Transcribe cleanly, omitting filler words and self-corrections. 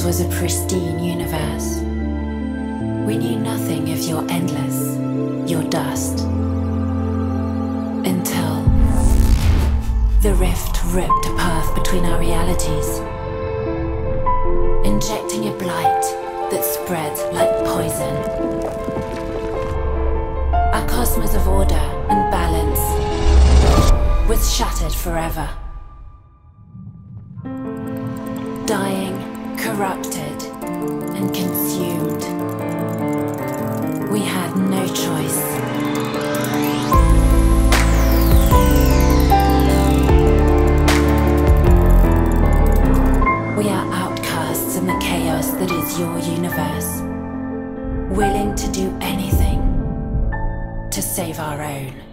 was a pristine universe. We knew nothing of your endless, your dust. Until the rift ripped a path between our realities, injecting a blight that spread like poison. Our cosmos of order and balance was shattered forever. Dying, corrupted, and consumed. We had no choice. We are outcasts in the chaos that is your universe, willing to do anything to save our own.